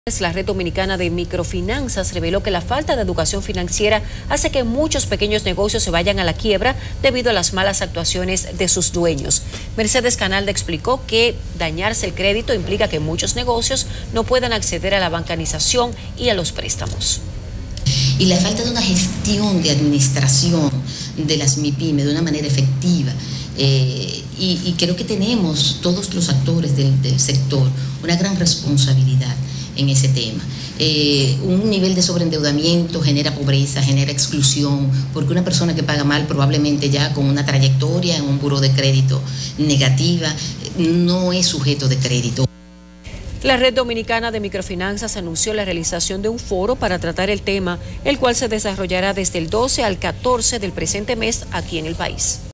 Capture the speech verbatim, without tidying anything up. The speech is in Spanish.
La Red Dominicana de Microfinanzas reveló que la falta de educación financiera hace que muchos pequeños negocios se vayan a la quiebra debido a las malas actuaciones de sus dueños. Mercedes Canalda explicó que dañarse el crédito implica que muchos negocios no puedan acceder a la bancarización y a los préstamos. Y la falta de una gestión de administración de las MIPYME de una manera efectiva. Eh, y, y creo que tenemos todos los actores del, del sector una gran responsabilidad en ese tema. Eh, un nivel de sobreendeudamiento genera pobreza, genera exclusión, porque una persona que paga mal probablemente ya con una trayectoria en un buró de crédito negativa no es sujeto de crédito. La Red Dominicana de Microfinanzas anunció la realización de un foro para tratar el tema, el cual se desarrollará desde el doce al catorce del presente mes aquí en el país.